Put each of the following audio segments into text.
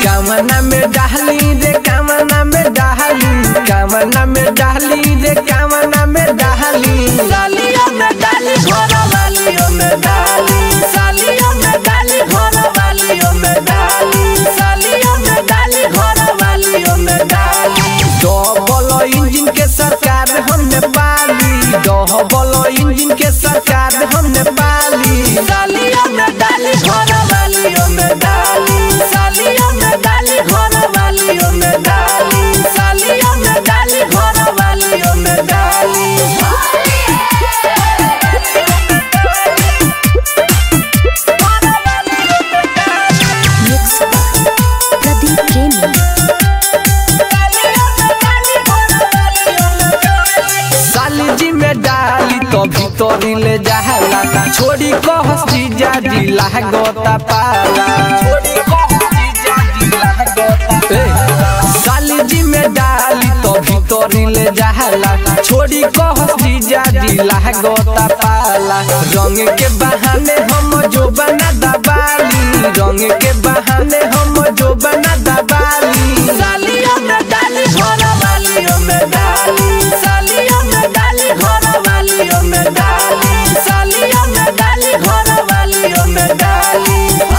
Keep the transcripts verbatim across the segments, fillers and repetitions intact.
कामना में डाली रे कामना में डाली कामना में डाली रे कामना में डाली सालियों में डाली घर वालियों में डाली सालियों में डाली घर वालियों में डाली सालियों में डाली घर वालियों में डाली डबल इंजन के सरकार हमने पाली डबल इंजन के सरकार हमने पाली सालियों में डाली घर वालियों में डाली सालियों में डाली घर वालियों में डाली सालियों में डाली घर वालियों में डाली भीतरी ले जाला छोड़ी कहस जीजा दिला गोता पाला छोड़ी कहस जीजा दिला गोता साली जी में डाली तो भीतरी ले जाला छोड़ी कहस जीजा दिला गोता पाला रंग के बहाने हम जो बना दबाली रंग के बहाने हम जो बना दबाली सालियों में डाली घर वालियों में डाली सालियों में डाली घर वालियों में डाली सालियों में डाली घर वालियों में डाली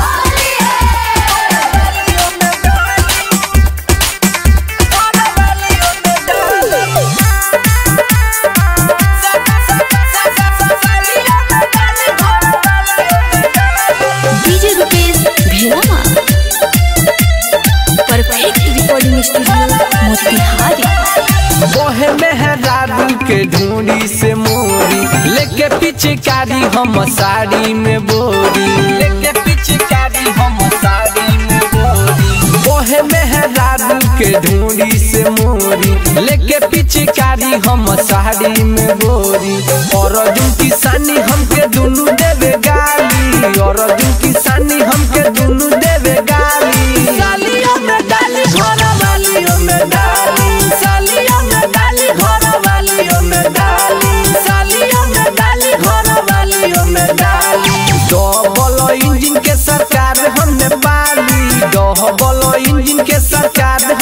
डीजे रुपेश भेलामा परफेक्ट रिकॉर्डिंग स्टूडियो मोतिहारी बोहे मेहरारू के ढूंढी से मोरी लेके पिचकारी हम साड़ी में बोरी लेके पिचकारी हम साड़ी में बोरी बोहे मेहरारू के ढूंढी से मोरी लेके पिचकारी हम साड़ी में बोरी और अर्जुन किसानी हमके दुनू देवे गाली और अर्जुन किसानी हमके दुनू देवे गाली सालियों में डाली घर वालियों में डाली सालियों में डाली घर वालियों में डाली सालियों में डाली घर वालियों में डाली डबल इंजन के सरकार हमने पाली डबल इंजन के सरकार